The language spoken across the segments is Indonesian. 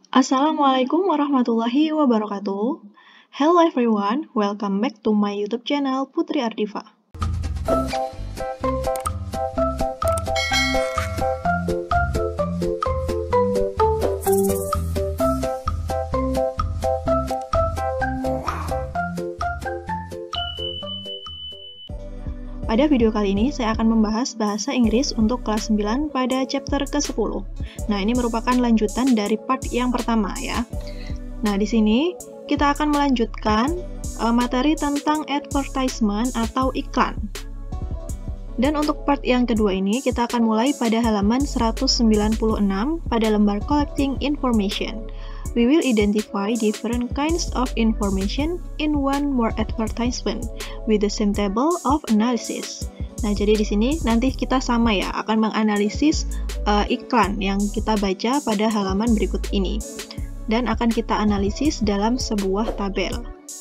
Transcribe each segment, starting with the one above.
Assalamualaikum warahmatullahi wabarakatuh. Hello everyone, welcome back to my YouTube channel Putri Ardifa. Pada video kali ini, saya akan membahas bahasa Inggris untuk kelas 9 pada chapter ke-10. Nah, ini merupakan lanjutan dari part yang pertama ya. Nah, di sini kita akan melanjutkan materi tentang advertisement atau iklan. Dan untuk part yang kedua ini, kita akan mulai pada halaman 196 pada lembar Collecting Information. We will identify different kinds of information in one more advertisement with the same table of analysis. Nah, jadi di sini nanti kita sama ya, akan menganalisis iklan yang kita baca pada halaman berikut ini. Dan akan kita analisis dalam sebuah tabel.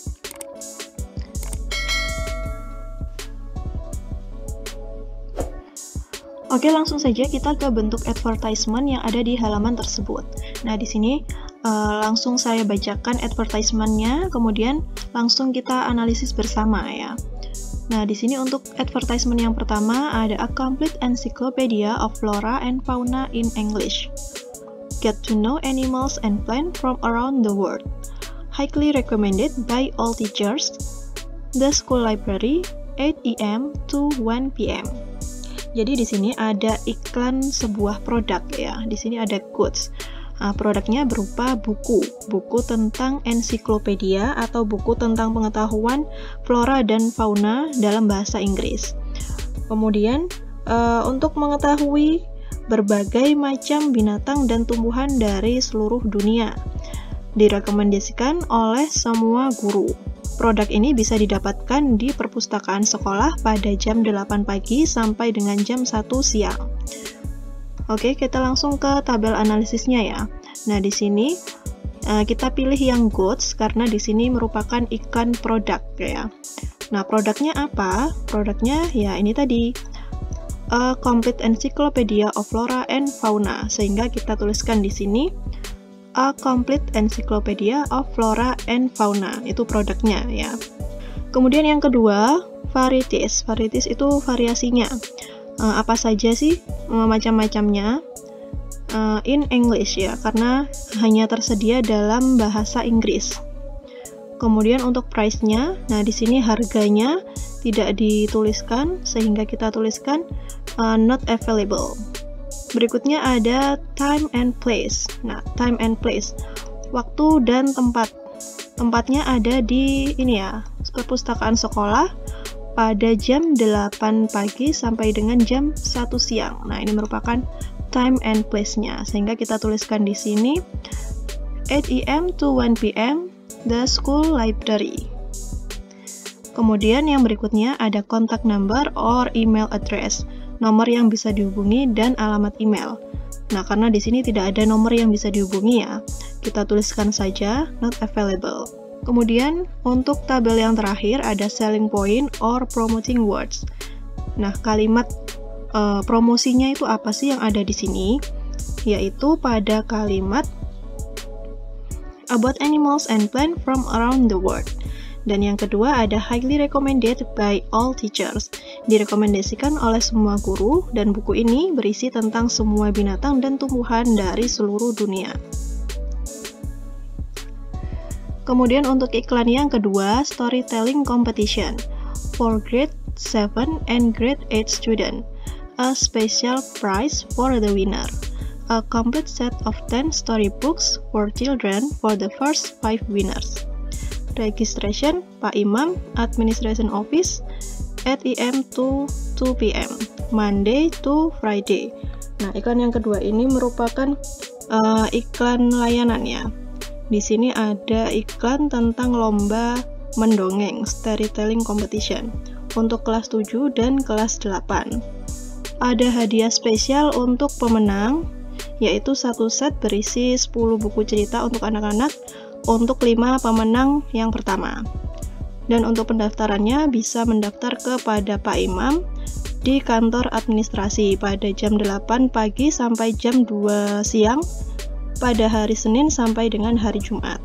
Oke, langsung saja kita ke bentuk advertisement yang ada di halaman tersebut. Nah, di sini langsung saya bacakan advertisement-nya, kemudian langsung kita analisis bersama ya. Nah, di sini untuk advertisement yang pertama ada A Complete Encyclopedia of Flora and Fauna in English. Get to know animals and plants from around the world. Highly recommended by all teachers. The school library, 8 AM to 1 PM. Jadi di sini ada iklan sebuah produk ya. Di sini ada goods. Produknya berupa buku tentang ensiklopedia atau buku tentang pengetahuan flora dan fauna dalam bahasa Inggris. Kemudian untuk mengetahui berbagai macam binatang dan tumbuhan dari seluruh dunia, direkomendasikan oleh semua guru. Produk ini bisa didapatkan di perpustakaan sekolah pada jam 8 pagi sampai dengan jam 1 siang. Oke, kita langsung ke tabel analisisnya ya. Nah, di sini kita pilih yang goods karena di sini merupakan iklan produk ya. Nah, produknya apa? Produknya ya ini tadi, A Complete Encyclopedia of Flora and Fauna. Sehingga kita tuliskan di sini A Complete Encyclopedia of Flora and Fauna. Itu produknya ya. Kemudian yang kedua, varieties. Varieties itu variasinya. Apa saja sih macam-macamnya in English ya, karena hanya tersedia dalam bahasa Inggris. Kemudian untuk price-nya, nah di sini harganya tidak dituliskan sehingga kita tuliskan not available. Berikutnya ada time and place. Nah, time and place, waktu dan tempat. Tempatnya ada di ini ya, perpustakaan sekolah pada jam 8 pagi sampai dengan jam 1 siang. Nah, ini merupakan time and place-nya. Sehingga kita tuliskan di sini 8 AM to 1 PM, the school library. Kemudian yang berikutnya ada contact number or email address. Nomor yang bisa dihubungi dan alamat email. Nah, karena di sini tidak ada nomor yang bisa dihubungi ya, kita tuliskan saja not available. Kemudian untuk tabel yang terakhir ada selling point or promoting words. Nah, kalimat promosinya itu apa sih yang ada di sini? Yaitu pada kalimat about animals and plants from around the world. Dan yang kedua ada highly recommended by all teachers. Direkomendasikan oleh semua guru, dan buku ini berisi tentang semua binatang dan tumbuhan dari seluruh dunia. Kemudian untuk iklan yang kedua, storytelling competition for grade 7 and grade 8 student. A special prize for the winner. A complete set of 10 storybooks for children for the first 5 winners. Registration Pak Imam, Administration Office, 8 AM to 2 PM, Monday to Friday. Nah, iklan yang kedua ini merupakan iklan layanan ya. Di sini ada iklan tentang lomba mendongeng, storytelling competition, untuk kelas 7 dan kelas 8. Ada hadiah spesial untuk pemenang, yaitu satu set berisi 10 buku cerita untuk anak-anak untuk 5 pemenang yang pertama. Dan untuk pendaftarannya bisa mendaftar kepada Pak Imam di kantor administrasi pada jam 8 pagi sampai jam 2 siang pada hari Senin sampai dengan hari Jumat.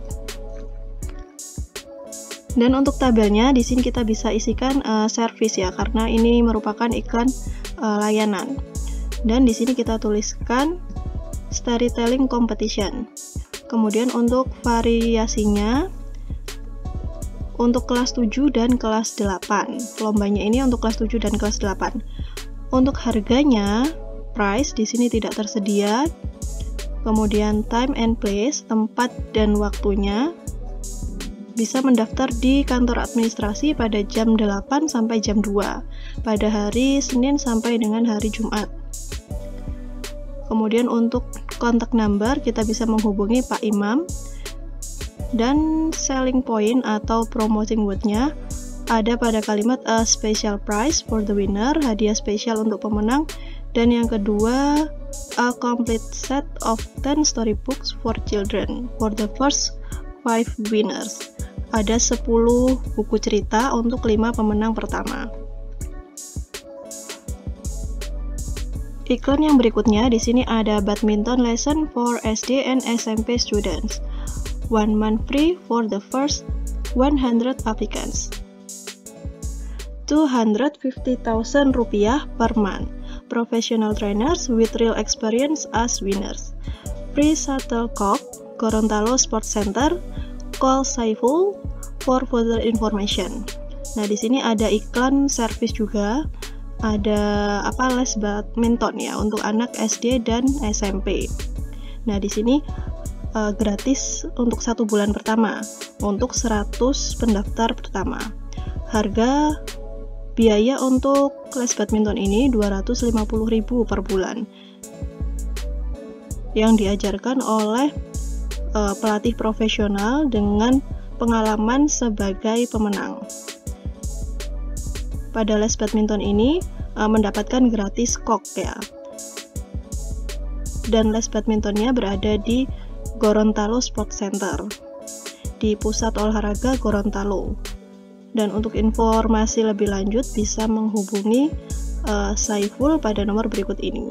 Dan untuk tabelnya di sini kita bisa isikan service ya, karena ini merupakan iklan layanan. Dan di sini kita tuliskan storytelling competition. Kemudian untuk variasinya untuk kelas 7 dan kelas 8. Lombanya ini untuk kelas 7 dan kelas 8. Untuk harganya, price di sini tidak tersedia. Kemudian time and place, tempat dan waktunya. Bisa mendaftar di kantor administrasi pada jam 8 sampai jam 2 pada hari Senin sampai dengan hari Jumat. Kemudian untuk kontak number kita bisa menghubungi Pak Imam. Dan selling point atau promoting word-nya ada pada kalimat a special prize for the winner, hadiah spesial untuk pemenang. Dan yang kedua, a complete set of 10 storybooks for children for the first 5 winners. Ada 10 buku cerita untuk 5 pemenang pertama. Iklan yang berikutnya di sini ada badminton lesson for SD and SMP students. 1 month free for the first 100 applicants. 250.000 rupiah per month. Professional trainers with real experience as winners. Free shuttlecock, Gorontalo Sports Center. Call Saiful for further information. Nah, di sini ada iklan service juga. Ada les badminton ya untuk anak SD dan SMP. Nah, di sini gratis untuk 1 bulan pertama untuk 100 pendaftar pertama. Harga biaya untuk les badminton ini 250.000 per bulan. Yang diajarkan oleh pelatih profesional dengan pengalaman sebagai pemenang. Pada les badminton ini mendapatkan gratis kok ya. Dan les badmintonnya berada di Gorontalo Sports Center di Pusat Olahraga Gorontalo. Dan untuk informasi lebih lanjut bisa menghubungi Saiful pada nomor berikut ini.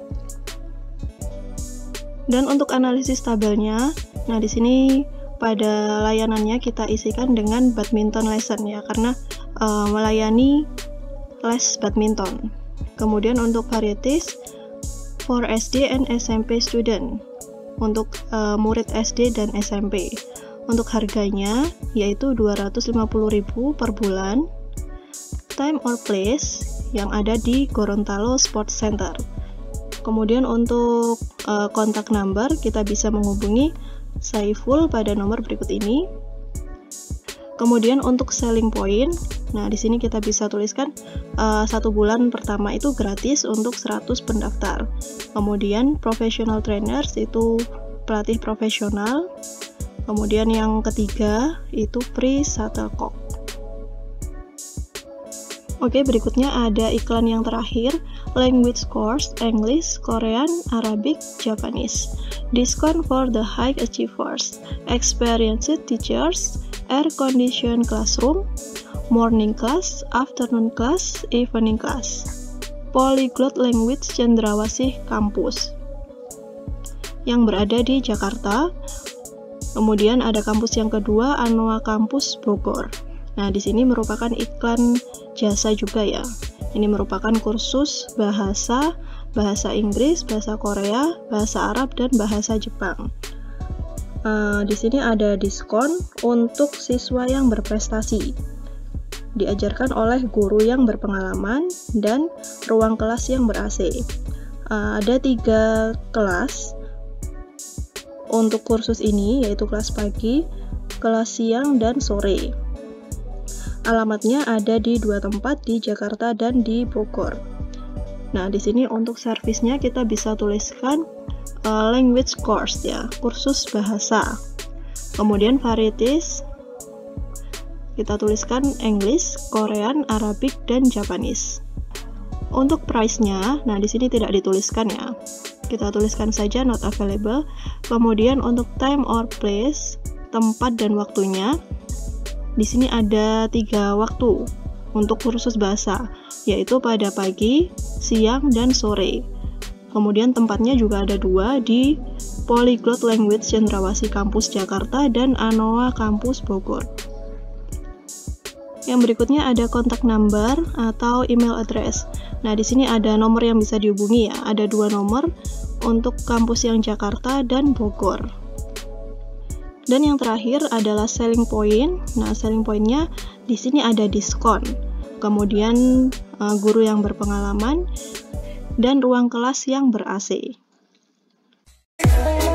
Dan untuk analisis tabelnya, nah di sini pada layanannya kita isikan dengan badminton lesson ya, karena melayani les badminton. Kemudian untuk varieties for SD and SMP student, untuk murid SD dan SMP. Untuk harganya yaitu 250.000 per bulan. Time or place yang ada di Gorontalo Sports Center. Kemudian untuk kontak number kita bisa menghubungi Saiful pada nomor berikut ini. Kemudian untuk selling point, nah di sini kita bisa tuliskan 1 bulan pertama itu gratis untuk 100 pendaftar. Kemudian professional trainers itu pelatih profesional. Kemudian yang ketiga itu free shuttlecock. Oke, berikutnya ada iklan yang terakhir, language course, English, Korean, Arabic, Japanese. Discount for the high achievers, experienced teachers, air-conditioned classroom, morning class, afternoon class, evening class. Polyglot Language Cendrawasih Kampus yang berada di Jakarta. Kemudian ada kampus yang kedua, Anoa Kampus Bogor. Nah, di sini merupakan iklan jasa juga ya. Ini merupakan kursus bahasa Inggris, bahasa Korea, bahasa Arab, dan bahasa Jepang. Di sini ada diskon untuk siswa yang berprestasi. Diajarkan oleh guru yang berpengalaman dan ruang kelas yang ber-AC. Ada 3 kelas untuk kursus ini, yaitu kelas pagi, kelas siang, dan sore. Alamatnya ada di 2 tempat, di Jakarta dan di Bogor. Nah, di sini untuk servisnya kita bisa tuliskan language course ya, kursus bahasa. Kemudian varieties kita tuliskan English, Korean, Arabic, dan Japanese. Untuk price-nya, nah di sini tidak dituliskan ya. Kita tuliskan saja not available. Kemudian untuk time or place, tempat dan waktunya. Di sini ada 3 waktu untuk kursus bahasa, yaitu pada pagi, siang, dan sore. Kemudian tempatnya juga ada 2 di Polyglot Language Cendrawasih Kampus Jakarta dan Anoa Kampus Bogor. Yang berikutnya ada kontak number atau email address. Nah, di sini ada nomor yang bisa dihubungi ya. Ada 2 nomor untuk kampus yang Jakarta dan Bogor. Dan yang terakhir adalah selling point. Nah, selling point-nya di sini ada diskon. Kemudian guru yang berpengalaman dan ruang kelas yang ber-AC.